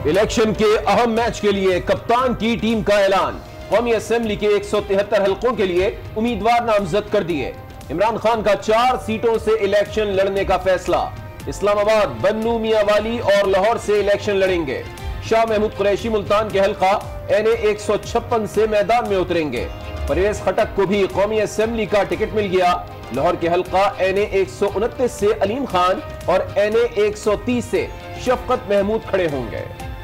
Election के अहम match के लिए कप्तान की टीम का ऐलान। कौमी असेंबली के 173 हलकों के लिए उम्मीदवार नामजद कर दिए। इमरान खान का 4 सीटों से इलेक्शन लड़ने का फैसला। इस्लामाबाद, बन्नू, मियांवाली और लाहौर से इलेक्शन लड़ेंगे। शाह महमूद कुरैशी मुल्तान के हलका NA 156 से मैदान में उतरेंगे। परवेज खटक को भी कौमी असेंबली का टिकट मिल गया। लाहौर के हलका NA 129 से अलीम खान और NA 130 से शफकत महमूद खड़े होंगे।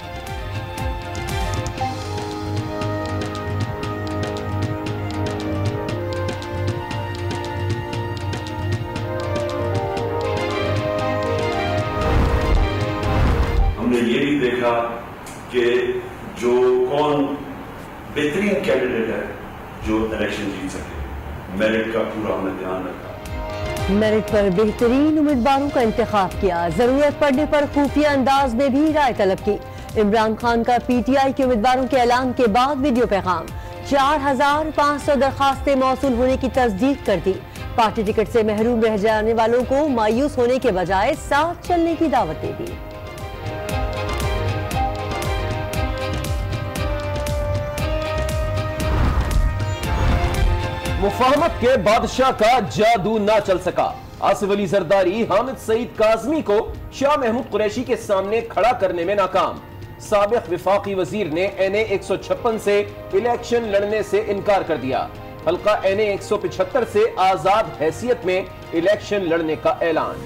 हमने ये भी देखा कि जो कौन बेहतरीन कैंडिडेट है जो इलेक्शन जीत सके, मेरिट का पूरा हमने ध्यान रखा। मेरिट पर बेहतरीन उम्मीदवारों का इंतखाब किया। जरूरत पड़ने पर खुफिया अंदाज में भी राय तलब की। इमरान खान का PTI के उम्मीदवारों के ऐलान के बाद वीडियो पैगाम। 4500 दरखास्तें मौसूल होने की तस्दीक कर दी। पार्टी टिकट से महरूम रह जाने वालों को मायूस होने के बजाय साथ चलने की दावत दे दी। मुफाहमत के बादशाह का जादू ना चल सका। आसिफ अली जरदारी हामिद सईद काज़मी को शाह महमूद कुरैशी के सामने खड़ा करने में नाकाम। साबिक विफाकी वजीर ने NA 156 से इलेक्शन लड़ने से इनकार कर दिया। हल्का NA 175 से आजाद हैसियत में इलेक्शन लड़ने का ऐलान।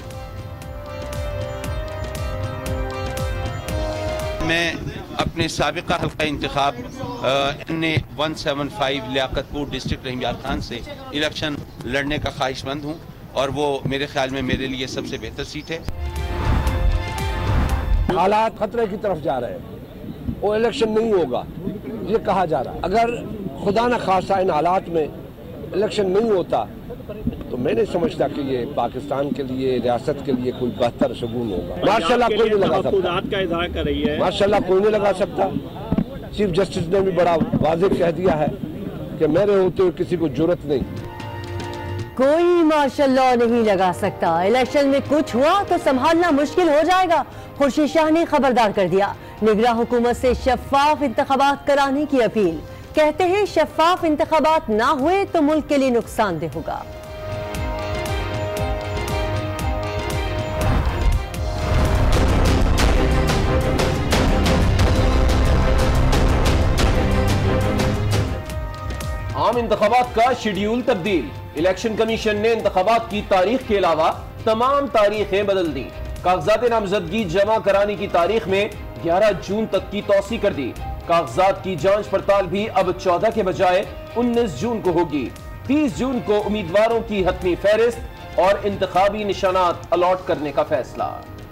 मैं अपने साबिका हल्का इंतखाब NA 175 लियाकतपुर डिस्ट्रिक्ट रहीम यार खान से इलेक्शन लड़ने का ख्वाहिशमंद हूँ और वो मेरे ख्याल में मेरे लिए सबसे बेहतर सीट है। हालात खतरे की तरफ जा रहे हैं, वो इलेक्शन नहीं होगा ये कहा जा रहा है। अगर खुदा न खासा इन हालात में इलेक्शन नहीं होता तो मैं नहीं समझता कि ये पाकिस्तान के लिए, रियासत के लिए कोई बेहतर शगुन होगा। माशाल्लाह कोई नहीं लगा सकता, माशाल्लाह कोई नहीं लगा सकता। चीफ जस्टिस ने भी बड़ा वाज़ेह कह दिया है कि मेरे होते हुए किसी को जरूरत नहीं। कोई माशाल्लाह नहीं लगा सकता। इलेक्शन में कुछ हुआ तो संभालना मुश्किल हो जाएगा। खुर्शीद शाह ने खबरदार कर दिया। निगरां हुकूमत से शफाफ इंतखाबात कराने की अपील। कहते हैं शफाफ इंतखाबात ना हुए तो मुल्क के लिए नुकसानदेह होगा। आम इंतखाबात का शेड्यूल तब्दील। इलेक्शन कमीशन ने इंतखाबात की तारीख के अलावा तमाम तारीखें बदल दी। कागजात नामजदगी जमा कराने की तारीख में 11 जून तक की तौसी कर दी। कागजात की जांच पड़ताल भी अब 14 के बजाय 19 जून को होगी। 30 जून को उम्मीदवारों की हतमी फहरिस्त और इंतखाबी निशानात अलॉट करने का फैसला।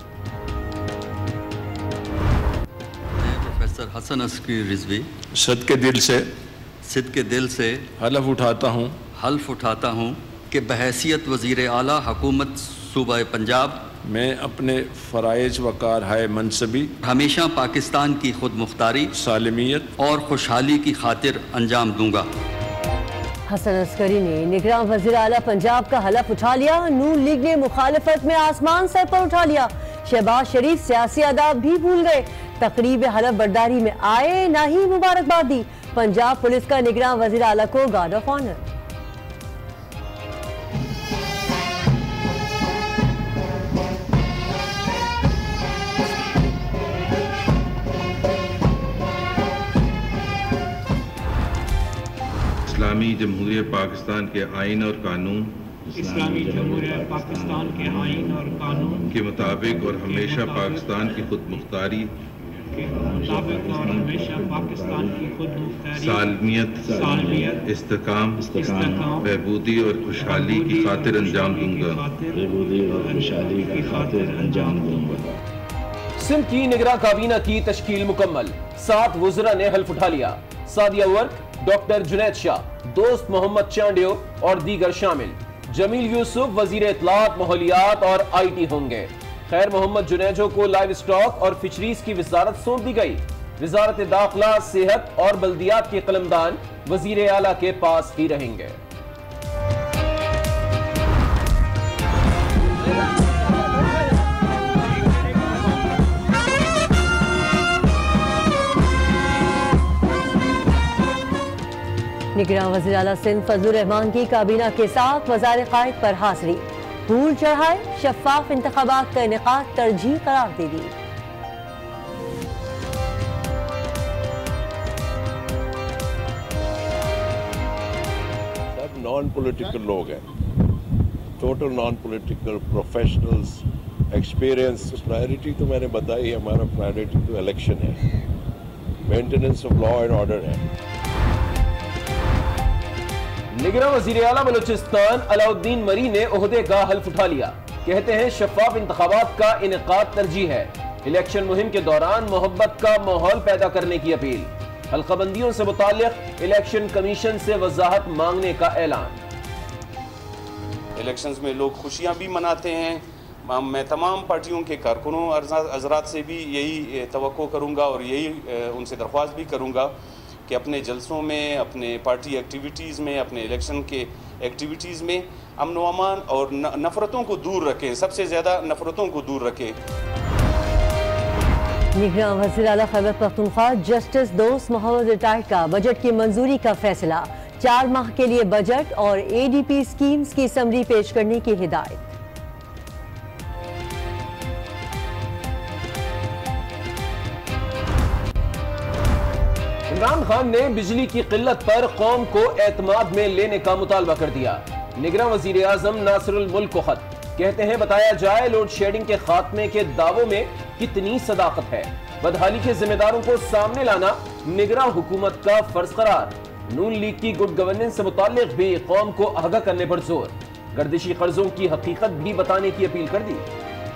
प्रोफेसर हसन अस्करी रिजवी सिद्ध के दिल से हल्फ उठाता हूँ कि बहैसियत वज़ीर आला हुकूमत सूबा पंजाब मैं अपने फ़राइज़ व कारहाय मनसबी हमेशा पाकिस्तान की खुद मुख्तारी, सालमियत और खुशहाली की खातिर अंजाम दूंगा। हसन अस्करी ने निगरान वज़ीर आला पंजाब का हलफ उठा लिया। नून लीग ने मुखालफत में आसमान सर पर उठा लिया। शहबाज शरीफ सियासी आदाब भी भूल गए। तकरीब हलफ बर्दारी में आए ना ही मुबारकबाद दी। पंजाब पुलिस का निगरान वज़ीर आला को गार्ड ऑफ ऑनर। इस्लामी जमहूरियत पाकिस्तान के आइन और कानून के मुताबिक और हमेशा पाकिस्तान की खुद मुख्तारी, सालमियत, इस्तेकाम, बहबूदी और खुशहाली की खातिर अंजाम दूंगा। सिंध की निगरां काबीना की तश्कील मुकम्मल। 7 वज़रा ने हल्फ उठा लिया। सादिया वर्क, डॉक्टर जुनैद शाह, दोस्त मोहम्मद चांडियो और दीगर शामिल। जमील यूसुफ वजीर इत्तलात, माहौलियात और IT होंगे। खैर मोहम्मद जुनैजो को लाइव स्टॉक और फिशरीज की वजारत सौंप दी गई। वजारत दाखिला, सेहत और बल्दियात के कलमदान वजीर आला के पास ही रहेंगे। निगरान वज़ीर आला सिंध फजलुर रहमान की काबीना के साथ वज़ार क़ायद पर हाजिरी, फूल चढ़ाए, शफाफ इंतखाबात का इनेकाद तरजीह करार दे दी। सब नॉन पॉलिटिकल लोग हैं, total non political professionals, experience. Priority तो मैंने बताई, हमारा प्रायोरिटी तो इलेक्शन है, maintenance of law and order है। निगरान वज़ीर आला बलूचिस्तान अलाउद्दीन मरी ने ओहदे का हल्फ उठा लिया। कहते हैं शफाफ इंतखाबात का इनेकाद तरजीह है। इलेक्शन मुहिम के दौरान मोहब्बत का माहौल पैदा करने की अपील। हल्काबंदियों से मुताल्लिक इलेक्शन कमीशन से वजाहत मांगने का ऐलान। इलेक्शंस में लोग खुशियां भी मनाते हैं। मैं तमाम पार्टियों के कारकुनों हज़रात से भी यही तवक्को करूंगा और यही उनसे दरख्वास्त भी करूंगा कि अपने जलसों में, अपने पार्टी एक्टिविटीज़ में, अपने इलेक्शन के एक्टिविटीज़ में अमन व अमान और नफ़रतों को दूर रखें, सबसे ज़्यादा नफ़रतों को दूर रखें। निगरान वज़ीर आला खैबर पख्तूनख्वा जस्टिस दोस्त मोहम्मद रिटायर्ड का बजट की मंजूरी का फैसला। 4 माह के लिए बजट और ADP स्कीम्स की समरी पेश करने की हिदायत। इमरान खान ने बिजली की किल्लत पर कौम को एतमाद में लेने का मुतालबा कर दिया। निगरान वज़ीर आज़म नासिरुल मुल्क को खत। कहते हैं बताया जाए लोड शेडिंग के खात्मे के दावों में कितनी सदाकत है। बदहाली के जिम्मेदारों को सामने लाना निगरान हुकूमत का फर्ज करार। नून लीग की गुड गवर्नेंस से मुताल्लिक भी कौम को आगाह करने पर जोर। गर्दिशी कर्जों की हकीकत भी बताने की अपील कर दी।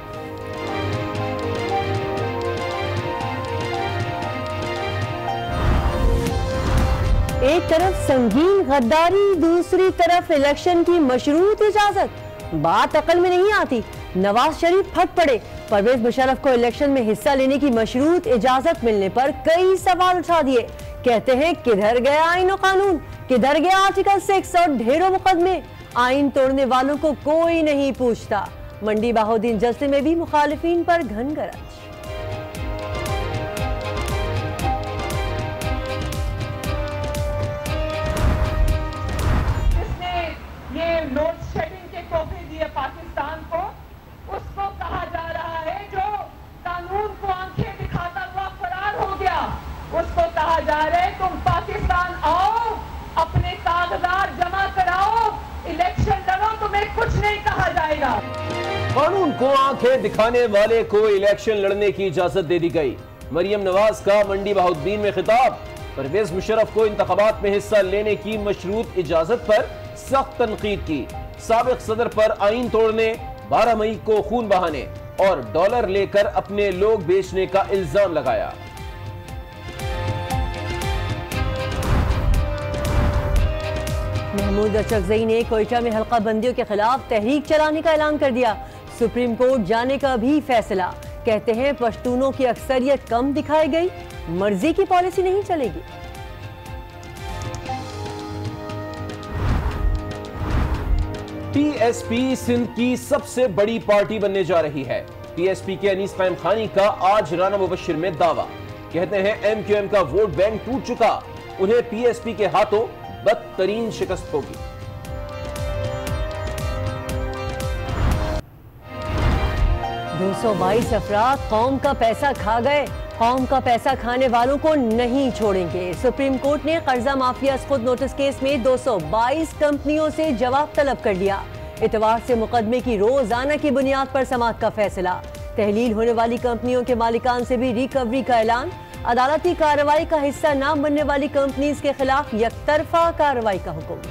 एक तरफ संगीन गद्दारी, दूसरी तरफ इलेक्शन की मशरूत इजाजत। बात अकल में नहीं आती। नवाज शरीफ फट पड़े। परवेज मुशर्रफ को इलेक्शन में हिस्सा लेने की मशरूत इजाजत मिलने पर कई सवाल उठा दिए। कहते हैं किधर गया आईन और कानून, किधर गया आर्टिकल 6 और ढेरों मुकदमे। आईन तोड़ने वालों को कोई नहीं पूछता। मंडी बहाउद्दीन जलसे में भी मुखालिफिन पर घन गरज। लोड शेडिंग के तोहफे दिए पाकिस्तान को, उसको कहा जा रहा है जो कानून को आंखें दिखाता हुआ फरार हो गया, उसको कहा जा रहा है तुम पाकिस्तान आओ, अपने कागजात जमा कराओ, इलेक्शन लड़ो, तुम्हें कुछ नहीं कहा जाएगा। कानून को आंखें दिखाने वाले को इलेक्शन लड़ने की इजाजत दे दी गई। मरियम नवाज का मंडी बहाउद्दीन में खिताब। परवेज मुशर्रफ को इंतखाबात में हिस्सा लेने की मशरूत इजाजत पर सख्त तनकीद की। साबिक सदर पर आईन तोड़ने, 12 मई को खून बहाने और डॉलर लेकर अपने लोग बेचने का इल्जाम लगाया। महमूद अचकजई ने कोयटा में हल्का बंदियों के खिलाफ तहरीक चलाने का ऐलान कर दिया। सुप्रीम कोर्ट जाने का भी फैसला। कहते हैं पश्तूनों की अक्सरियत कम दिखाई गई, मर्जी की पॉलिसी नहीं चलेगी। PSP सिंध की सबसे बड़ी पार्टी बनने जा रही है। PSP के अनीस कायम खानी का आज राना मुबश्शिर में दावा। कहते हैं MQM का वोट बैंक टूट चुका, उन्हें PSP के हाथों बदतरीन शिकस्त होगी। दो 222 अफराद कौम का पैसा खा गए, कौम का पैसा खाने वालों को नहीं छोड़ेंगे। सुप्रीम कोर्ट ने कर्जा माफिया खुद नोटिस केस में 222 कंपनियों से जवाब तलब कर लिया। इतवार से मुकदमे की रोजाना की बुनियाद पर समाअत का फैसला। तहलील होने वाली कंपनियों के मालिकान से भी रिकवरी का ऐलान। अदालती कार्रवाई का हिस्सा न बनने वाली कंपनीज के खिलाफ यकतरफा कार्रवाई का हुक्म।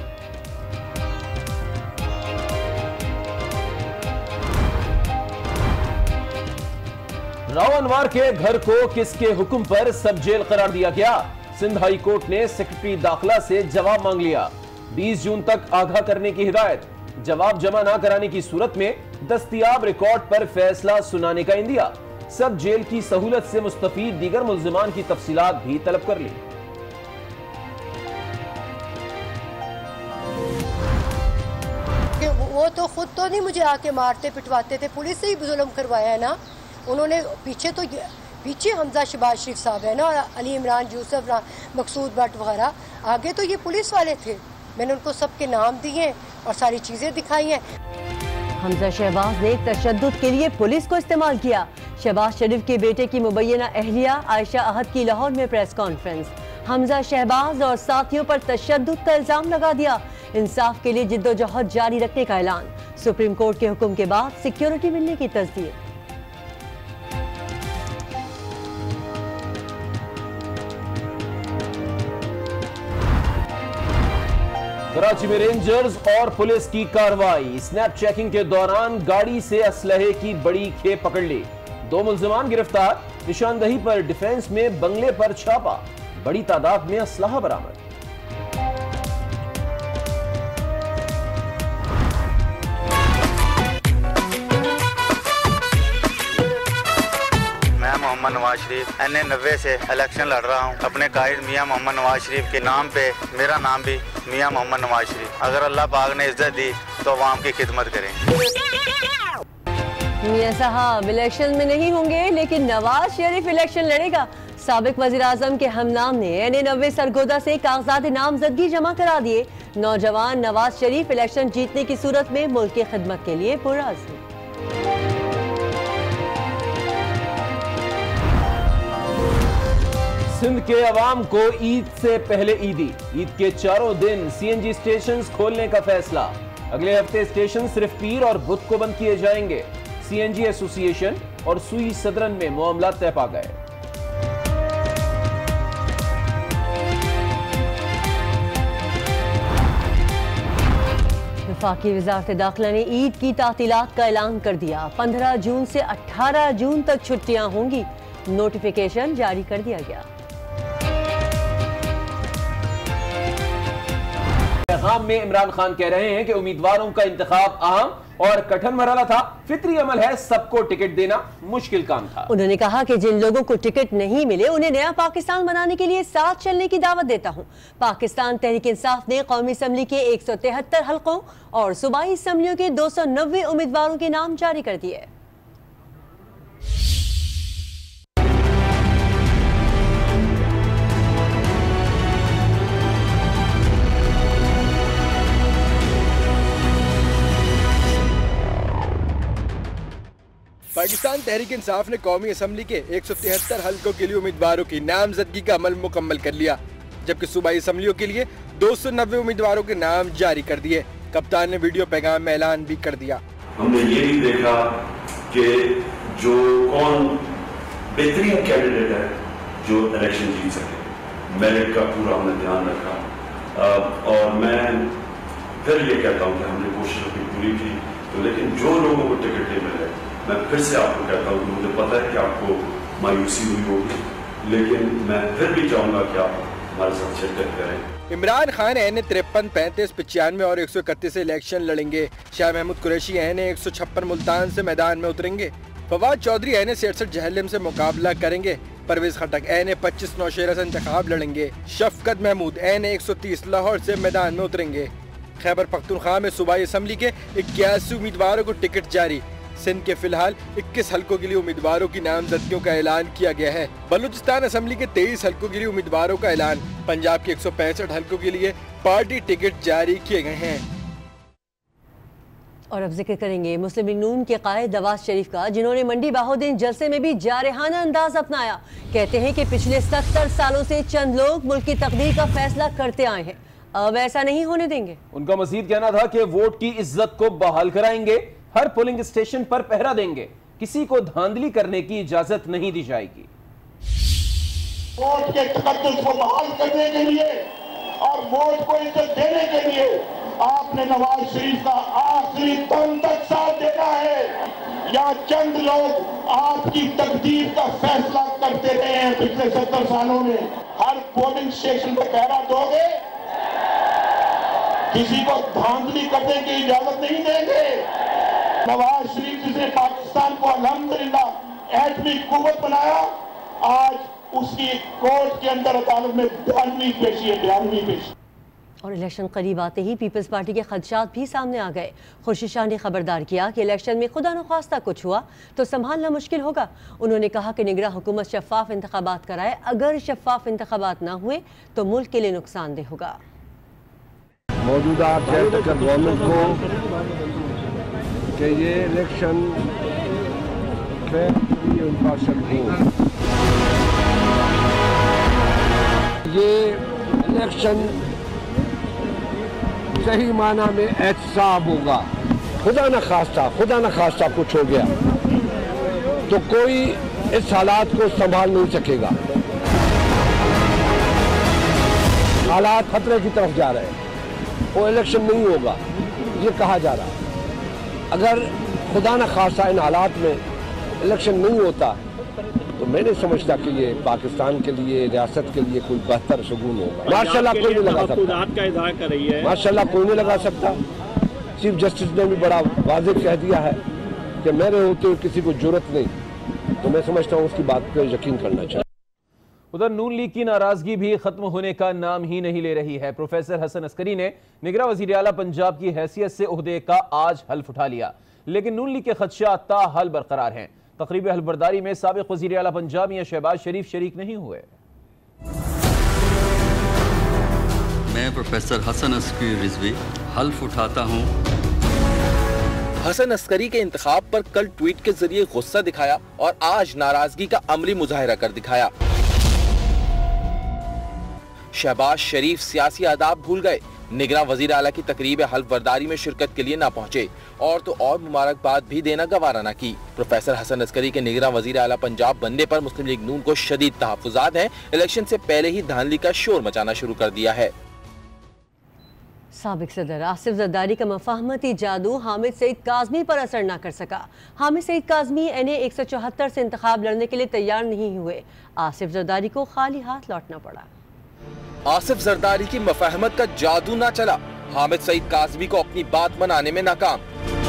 राव अनवार के घर को किसके हुक्म पर सब जेल करार दिया गया? सिंध हाई कोर्ट ने सेक्रेटरी दाखिला से जवाब मांग लिया। 20 जून तक आगाह करने की हिदायत। जवाब जमा न कराने की सूरत में दस्तयाब रिकॉर्ड पर फैसला सुनाने का इंदिया। सब जेल की सहूलत से मुस्तफीद दीगर मुल्जिमान की तफसीलात भी तलब कर ली। वो तो खुद तो नहीं मुझे आके मारते पिटवाते थे, पुलिस से ही जुल्म करवाया है ना उन्होंने। पीछे तो पीछे हमजा शहबाज शरीफ साहब है ना, और अली इमरान, यूसुफ, मकसूद भट्ट वगैरह, आगे तो ये पुलिस वाले थे। मैंने उनको सबके नाम दिए और सारी चीज़ें दिखाई हैं। हमजा शहबाज ने तशद्दुद के लिए पुलिस को इस्तेमाल किया। शहबाज शरीफ के बेटे की मुबैना अहलिया आयशा अहद की लाहौर में प्रेस कॉन्फ्रेंस। हमजा शहबाज और साथियों पर तशद्दुद का इल्जाम लगा दिया। इंसाफ के लिए जिद्दोजहद जारी रखने का ऐलान। सुप्रीम कोर्ट के हुक्म के बाद सिक्योरिटी मिलने की तस्दीक। कराची में रेंजर्स और पुलिस की कार्रवाई। स्नैप चेकिंग के दौरान गाड़ी से असलहे की बड़ी खेप पकड़ ली। 2 मुल्जिमान गिरफ्तार। निशानदही पर डिफेंस में बंगले पर छापा। बड़ी तादाद में असलहा बरामद। मोहम्मद नवाज शरीफ NA 90 से इलेक्शन लड़ रहा हूँ। अपने कायद मियाँ मोहम्मद नवाज शरीफ के नाम पे मेरा नाम भी मियाँ मोहम्मद नवाज शरीफ। अगर अल्लाह पाक ने इज्जत दी तो अवाम की खिदमत करें। मियाँ साहब इलेक्शन में नहीं होंगे, लेकिन नवाज शरीफ इलेक्शन लड़ेगा। साबिक वज़ीर आज़म के हमनाम ने NA 90 सरगोदा से कागजात नामजदगी जमा करा दिए। नौजवान नवाज शरीफ इलेक्शन जीतने की सूरत में मुल्क की खिदमत के लिए पुरअज़्म। सिंध के अवाम को ईद से पहले ईदी। ईद के 4 दिन CNG स्टेशन खोलने का फैसला। अगले हफ्ते स्टेशन सिर्फ पीर और बुध को बंद किए जाएंगे। CNG एसोसिएशन और सुई सदरन में मामला तय पा गए। वफाकी वज़ारत दाखिला ने ईद की तातीलात का ऐलान कर दिया। 15 जून से 18 जून तक छुट्टियां होंगी। नोटिफिकेशन जारी कर दिया गया। पैगाम में इमरान खान कह रहे हैं कि उम्मीदवारों का इंतखाब अहम और कठिन मरहला था। फितरी अमल है, सबको टिकट देना मुश्किल काम था। उन्होंने कहा कि जिन लोगों को टिकट नहीं मिले उन्हें नया पाकिस्तान बनाने के लिए साथ चलने की दावत देता हूं। पाकिस्तान तहरीक इंसाफ ने कौमी असम्बली के 173 हल्कों और सूबाई असम्बलियों के 290 उम्मीदवारों के नाम जारी कर दिए। पाकिस्तान तहरीक इंसाफ ने कौमी असम्बली के 173 हल्कों के लिए उम्मीदवारों की नामजदगी का अमल मुकम्मल कर लिया, जबकि सूबाई असम्बलियों के लिए 290 उम्मीदवारों के नाम जारी कर दिए। कप्तान ने वीडियो पैगाम में ऐलान भी कर दिया। हमने ये भी देखा कि जो कौन बेहतरीन कैंडिडेट है जो इलेक्शन जीत सके, मेरिट का पूरा हमने ध्यान रखा। और मैं फिर ये कहता हूँ कि हमने कोशिश अपनी पूरी की, तो लेकिन जो लोगों को टिकट नहीं मिले, मैं फिर से आपको कहता हूँ कि मुझे पता है कि आपको मायूसी हुई होगी, लेकिन मैं फिर भी चाहूँगा कि आप हमारे साथ शिरकत करें। इमरान खान NA 53, 35, 95 और 131 से इलेक्शन लड़ेंगे। शाह महमूद कुरैशी NA 156 मुल्तान से मैदान में उतरेंगे। फवाद चौधरी NA 66 जहलम से मुकाबला करेंगे। परवेज खटक NA 25 नौशेरा से इंतखाब लड़ेंगे। शफकत महमूद NA 130 लाहौर से मैदान में उतरेंगे। खैबर पख्तूनख्वा में सूबाई असम्बली के 81 उम्मीदवारों को टिकट जारी। सिंध के फिलहाल 21 हल्कों के लिए उम्मीदवारों की नामजदगियों का ऐलान किया गया है। बलूचिस्तान असम्बली के 23 हल्कों के लिए उम्मीदवारों का ऐलान। पंजाब के 165 हल्कों के लिए पार्टी टिकट जारी किए गए हैं। और अब जिक्र करेंगे मुस्लिम लीग नून के कायद नवाज शरीफ का, जिन्होंने मंडी बाहुद्दीन जलसे में भी जारहाना अंदाज अपनाया। कहते हैं कि पिछले 70 सालों से चंद लोग मुल्क की तकदीर का फैसला करते आए हैं, अब ऐसा नहीं होने देंगे। उनका मजीद कहना था कि वोट की इज्जत को बहाल कराएंगे, हर पोलिंग स्टेशन पर पहरा देंगे, किसी को धांधली करने की इजाजत नहीं दी जाएगी। वोट के तकद्दुस को बहाल करने के लिए और वोट को इज्जत देने के लिए आपने नवाज शरीफ का आखिरी दम तक साथ देना है, या चंद लोग आपकी तकदीर का फैसला करते रहे हैं पिछले 70 सालों में। हर पोलिंग स्टेशन पर पहरा दोगे, किसी को धांधली करने की इजाजत नहीं देंगे। नवाज शरीफ जिसने पाकिस्तान को अल्हम्दुलिल्लाह एटमी कुव्वत बनाया, आज उसकी कोर्ट के अंदर अदालत में 92 पेशी है, 92 पेशी। और इलेक्शन करीब आते ही पीपल्स पार्टी के खदशात भी सामने आ गए। खुर्शीद शाह ने खबरदार किया कि इलेक्शन में खुदा न ख्वास्ता कुछ हुआ तो संभालना मुश्किल होगा। उन्होंने कहा कि निगरां हुकूमत शफाफ इंतखाबात कराए, अगर शफाफ इंतखाबात ना हुए तो मुल्क के लिए नुकसानदेह होगा। मौजूदा केयरटेकर गवर्नमेंट को कि ये इलेक्शन उनका ये इलेक्शन सही माना में एहतसाब होगा। खुदा न खास्ता कुछ हो गया तो कोई इस हालात को संभाल नहीं सकेगा। हालात खतरे की तरफ जा रहे हैं, वो इलेक्शन नहीं होगा ये कहा जा रहा है। अगर खुदा न खास्ता इन हालात में इलेक्शन नहीं होता तो मैं नहीं समझता कि ये पाकिस्तान के लिए, रियासत के लिए कोई बेहतर शगुन होगा। माशाल्लाह कोई नहीं लगा सकता, का इज़हार कर रही है। माशाल्लाह कोई नहीं लगा सकता। चीफ जस्टिस ने भी बड़ा वाज़ेह कह दिया है कि मेरे होते हुए किसी को जरूरत नहीं, तो मैं समझता हूँ उसकी बात पर यकीन करना चाहिए। उधर नून लीग की नाराजगी भी खत्म होने का नाम ही नहीं ले रही है। प्रोफेसर हसन अस्करी ने निगरां वज़ीर आला पंजाब की हैसियत से ओहदे का आज हल्फ उठा लिया, लेकिन नून लीग के खदशात ताहल बरकरार हैं। तकरीब हल्फबरदारी में साबिक वज़ीर आला पंजाब मियां शहबाज शरीफ शरीक नहीं हुए। मैं प्रोफेसर हसन अस्करी रिजवी हल्फ उठाता हूँ। हसन अस्करी के इंतखाब पर कल ट्वीट के जरिए गुस्सा दिखाया और आज नाराजगी का अमली मुजाहिरा कर दिखाया। शहबाज शरीफ सियासी आदाब भूल गए, निगरां वजीर आला की तकरीब हल्फबरदारी में शिरकत के लिए ना पहुंचे और तो और मुबारकबाद भी देना गवारा ना की। प्रोफेसर हसन अस्करी के निगरां वजीर आला पंजाब बनने पर मुस्लिम लीग नून को शदीद तहफ्फुजात हैं। इलेक्शन से पहले ही धांधली का शोर मचाना शुरू कर दिया है। साबिक सदर आसिफ जरदारी का मफाहमती जादू हामिद सईद काज़मी पर असर न कर सका। हामिद सईद काज़मी NA 174 से इंतखाब लड़ने के लिए तैयार नहीं हुए। आसिफ जरदारी को खाली हाथ लौटना पड़ा। आसिफ जरदारी की मफाहमत का जादू ना चला, हामिद सईद काज़मी को अपनी बात मनाने में नाकाम।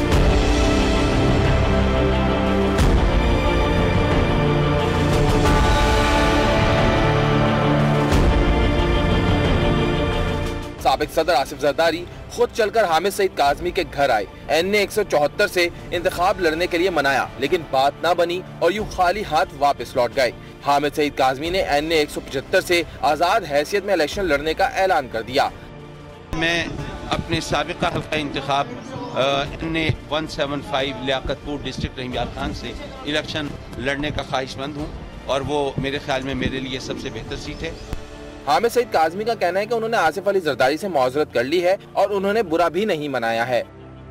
साबिक सदर आसिफ जरदारी खुद चलकर हामिद सईद काज़मी के घर आए, NA 174 से इंतखाब लड़ने के लिए मनाया, लेकिन बात ना बनी और यूं खाली हाथ वापस लौट गए। हामिद सईद काज़मी ने NA 175 से आज़ाद हैसियत में इलेक्शन लड़ने का ऐलान कर दिया। मैं अपने साबिका हल्का इंतखाब NA 175 लियाकतपुर डिस्ट्रिक्ट रहीमयार खान से इलेक्शन लड़ने का ख्वाहिशमंद हूँ और वो मेरे ख्याल में मेरे लिए सबसे बेहतर सीट है। हामिद सईद काज़मी का कहना है कि उन्होंने आसिफ अली जरदारी से मौजरत कर ली है और उन्होंने बुरा भी नहीं मनाया है।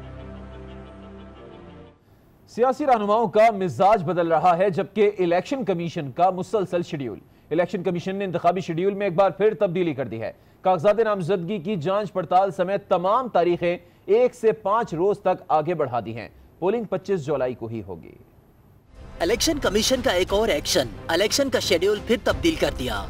सियासी रहनुमाओं का मिजाज बदल रहा है, जबकि इलेक्शन कमीशन का मुसलसल शेड्यूल। इलेक्शन कमीशन ने इंतखाबी शेड्यूल में एक बार फिर तब्दीली कर दी है। कागजात नामजदगी की जांच पड़ताल समेत तमाम तारीखें 1 से 5 रोज तक आगे बढ़ा दी हैं। पोलिंग 25 जुलाई को ही होगी। इलेक्शन कमीशन का एक और एक्शन, इलेक्शन का शेड्यूल फिर तब्दील कर दिया।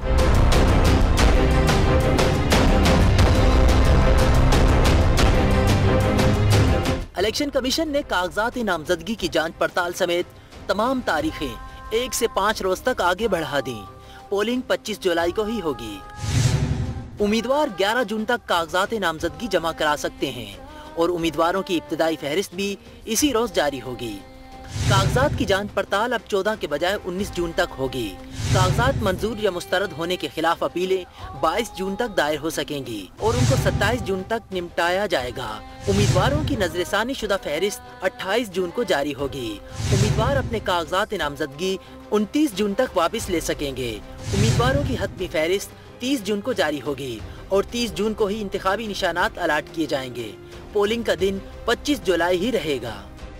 इलेक्शन कमीशन ने कागजात नामजदगी की जांच पड़ताल समेत तमाम तारीखें 1 से 5 रोज तक आगे बढ़ा दी। पोलिंग 25 जुलाई को ही होगी। उम्मीदवार 11 जून तक कागजात नामजदगी जमा करा सकते हैं और उम्मीदवारों की इब्तिदाई फहरिस्त भी इसी रोज जारी होगी। कागजात की जांच पड़ताल अब 14 के बजाय 19 जून तक होगी। कागजात मंजूर या मुस्तरद होने के खिलाफ अपीलें 22 जून तक दायर हो सकेंगी और उनको 27 जून तक निपटाया जाएगा। उम्मीदवारों की नजरसानी शुदा फहरिस्त 28 जून को जारी होगी। उम्मीदवार अपने कागजात नामजदगी 29 जून तक वापस ले सकेंगे। उम्मीदवारों की हतमी फहरिस्त 30 जून को जारी होगी और 30 जून को ही इंतखाबी निशानात अलाट किए जाएंगे। पोलिंग का दिन 25 जुलाई ही रहेगा।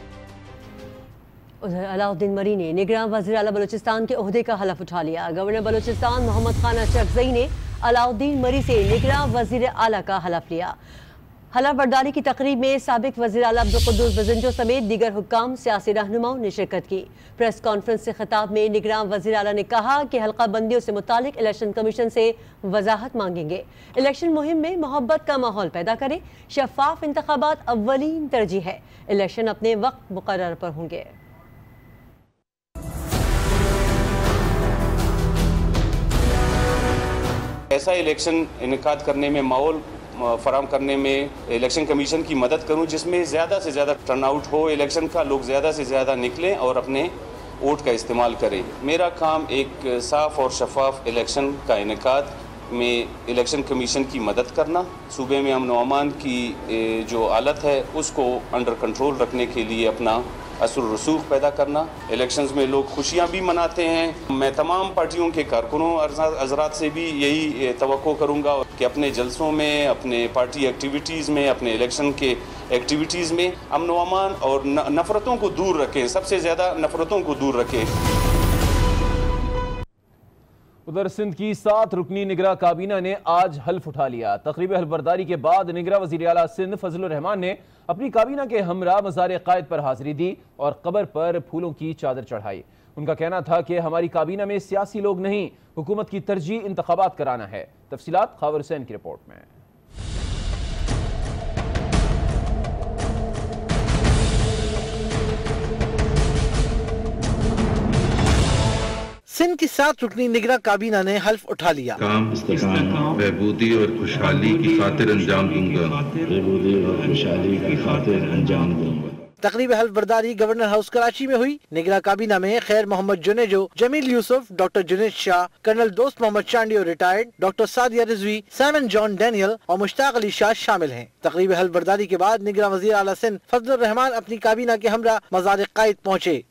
उधर अलाउद्दीन मरी ने निगरां वज़ीर आला बलूचिस्तान के ओहदे का हलफ उठा लिया। गवर्नर बलूचिस्तान मोहम्मद खान अचरकज़ई ने अलाउद्दीन मरी से निगरां वज़ीर आला का हलफ लिया। हलफ बर्दारी की तकरीब में साबिक वज़ीर आला अब्दुल कुद्दूस बज़ंजो समेत दीगर हुक्काम सियासी रहनुमाओं ने शिरकत की। प्रेस कॉन्फ्रेंस से खिताब में निगरां वज़ीर आला ने कहा कि हल्का बंदियों से मुतालिक इलेक्शन कमीशन से वजाहत मांगेंगे। इलेक्शन मुहिम में मोहब्बत का माहौल पैदा करें। शफाफ इंतखाबात अव्वलीन तरजीह है। इलेक्शन अपने वक्त मुकर्रर पर होंगे। ऐसा इलेक्शन इनेकाद करने में माहौल फराम करने में इलेक्शन कमीशन की मदद करूं, जिसमें ज़्यादा से ज़्यादा टर्नआउट हो इलेक्शन का, लोग ज़्यादा से ज़्यादा निकलें और अपने वोट का इस्तेमाल करें। मेरा काम एक साफ़ और शफाफ इलेक्शन का इनेकाद में इलेक्शन कमीशन की मदद करना, सूबे में अमन व अमान की जो हालत है उसको अंडर कंट्रोल रखने के लिए अपना असर रसूख पैदा करना। इलेक्शंस में लोग खुशियां भी मनाते हैं। मैं तमाम पार्टियों के कारकुनों हज़रात से भी यही तवक्को करूंगा कि अपने जलसों में, अपने पार्टी एक्टिविटीज़ में, अपने इलेक्शन के एक्टिविटीज़ में अमन व अमान और नफ़रतों को दूर रखें, सबसे ज़्यादा नफ़रतों को दूर रखें। उधर सिंध की 7 रुकनी निगरां काबीना ने आज हल्फ उठा लिया। तकरीब हल्फबरदारी के बाद निगरां वज़ीर आला सिंध फजलुर रहमान ने अपनी काबीना के हमरा मज़ार क़ायद पर हाजिरी दी और कब्र पर फूलों की चादर चढ़ाई। उनका कहना था कि हमारी काबीना में सियासी लोग नहीं, हुकूमत की तरजीह इंतखाबात कराना है। तफसीलात खावर हुसैन की रिपोर्ट में। सिंध की 7 रुकनी निगरां काबीना ने हल्फ उठा लिया। काम बहबूदी और खुशहाली की खातिर अंजाम दूंगा। तकरीब हल्फबरदारी गवर्नर हाउस कराची में हुई। निगरां काबीना में Khair Mohammad Junejo, Jamil Yousuf, doctor Junaid Shah, colonel Dost Mohammad Chandio retired, doctor Sadia Rizvi, Simon John Daniel और मुश्ताक अली शाह शामिल हैं। तकरीब हल्फबरदारी के बाद निगरां वज़ीर आला सिंध फजलुर रहमान अपनी काबीना के हमरा मज़ार क़ायद पहुँचे।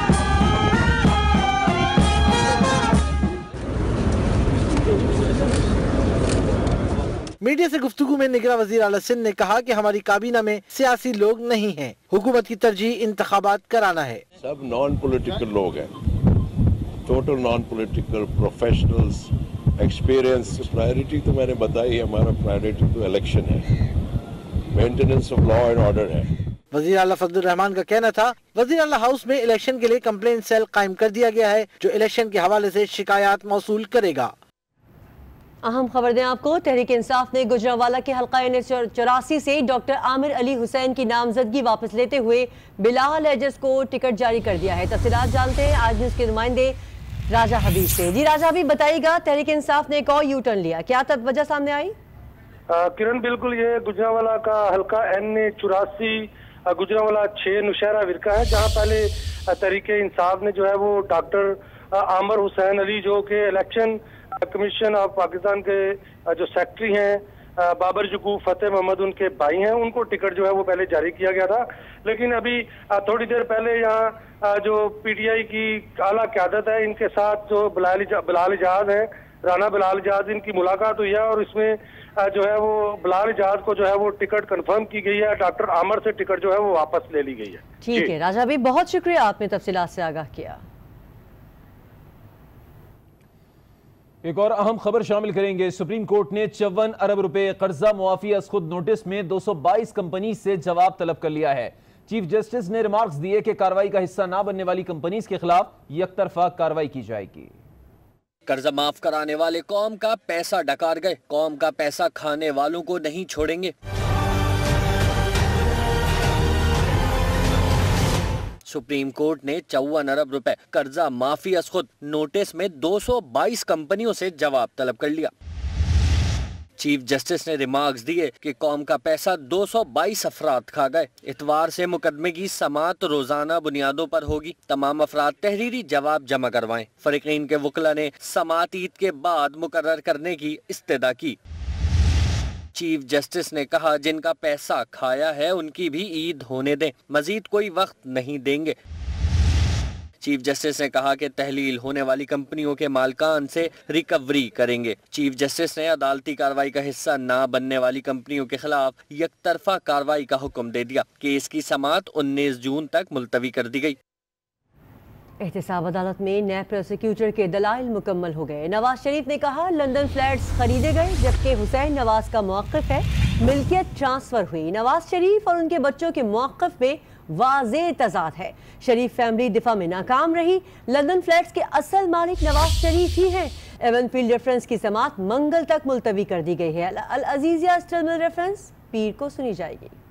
मीडिया से गुफ्तगू में निगरां वज़ीर आला सिंध ने कहा कि हमारी काबीना में सियासी लोग नहीं हैं, हुकूमत की तरजीह इंतखाबात कराना है। सब नॉन पॉलिटिकल लोग हैं, total non political professionals, experience. Priority तो मैंने बताई, हमारा प्रायोरिटी तो इलेक्शन है, maintenance of law and order है। वज़ीर आला फजलुर रहमान का कहना था वज़ीर आला हाउस में इलेक्शन के लिए कंप्लेंट सेल कायम कर दिया गया है जो इलेक्शन के हवाले से शिकायत मौसूल करेगा। अहम खबर दें आपको, तहरीक इंसाफ ने गुजरांवाला के हल्का N84 से डॉक्टर आमिर अली हुसैन की नामजदगी वापस लेते हुए बिलाल एजस को टिकट जारी कर दिया है। तफसीलात जानते हैं आज न्यूज़ के नुमाइंदे राजा हबीब से। जी राजा हबीब, बताइएगा तहरीक इंसाफ ने एक और यू टर्न लिया, क्या तब वजह सामने आई? किरण, बिल्कुल ये गुजरांवाला का हल्का N84 गुजरांवाला 6 नुशहरा विरका है, जहाँ पहले तहरीक इंसाफ ने जो है वो डॉक्टर आमिर हुसैन अली जो के इलेक्शन कमीशन ऑफ पाकिस्तान के जो सेक्रेटरी हैं बाबर जकूब फतेह मोहम्मद उनके भाई हैं, उनको टिकट जो है वो पहले जारी किया गया था। लेकिन अभी थोड़ी देर पहले यहाँ जो पीटीआई की आला क़यादत है, इनके साथ जो बिलाल इजाज है, राना बिलाल इजाज, इनकी मुलाकात हुई है और इसमें जो है वो बिलाल इजाज को जो है वो टिकट कंफर्म की गई है, डॉक्टर आमिर से टिकट जो है वो वापस ले ली गई है। ठीक है राजा भाई, बहुत शुक्रिया, आपने तफसीलात से आगाह किया। एक और अहम खबर शामिल करेंगे। सुप्रीम कोर्ट ने 54 अरब रुपए कर्जा मुआफी अज खुद नोटिस में 222 कंपनी से जवाब तलब कर लिया है। चीफ जस्टिस ने रिमार्क्स दिए कि कार्रवाई का हिस्सा ना बनने वाली कंपनीज के खिलाफ यकतरफा कार्रवाई की जाएगी। कर्जा माफ कराने वाले कौम का पैसा डकार गए, कौम का पैसा खाने वालों को नहीं छोड़ेंगे। सुप्रीम कोर्ट ने 54 अरब रुपए कर्जा माफी अज खुद नोटिस में 222 कंपनियों से जवाब तलब कर लिया। चीफ जस्टिस ने रिमार्क्स दिए कि कौम का पैसा 222 अफराद खा गए। इतवार से मुकदमे की समाअत रोजाना बुनियादों पर होगी। तमाम अफराद तहरीरी जवाब जमा करवाएं। फरीकीन के वकला ने समाअत ईद के बाद मुकर्रर करने की इस्तदा की। चीफ जस्टिस ने कहा जिनका पैसा खाया है उनकी भी ईद होने दें, मजीद कोई वक्त नहीं देंगे। चीफ जस्टिस ने कहा कि तहलील होने वाली कंपनियों के मालकान से रिकवरी करेंगे। चीफ जस्टिस ने अदालती कार्रवाई का हिस्सा ना बनने वाली कंपनियों के खिलाफ यकतरफा कार्रवाई का हुक्म दे दिया। केस की समाअत 19 जून तक मुलतवी कर दी गई। एहतसाब अदालत में नैब प्रोसिक्यूटर के दलाइल मुकम्मल हो गए। नवाज शरीफ ने कहा लंदन फ्लैट्स खरीदे गए जबकि हुसैन नवाज का मौक़िफ़ है मिल्कियत ट्रांसफ़र हुई। नवाज शरीफ और उनके बच्चों के मौक़िफ़ में वाज़ेह तज़ाद है। शरीफ फैमिली दिफा में नाकाम रही। लंदन फ्लैट्स के असल मालिक नवाज शरीफ ही हैं। एवनफील्ड रेफरेंस की समाअत मंगल तक मुलतवी कर दी गई है। अल अजीज़िया स्टलमन रेफरेंस पीर को सुनी जाएगी।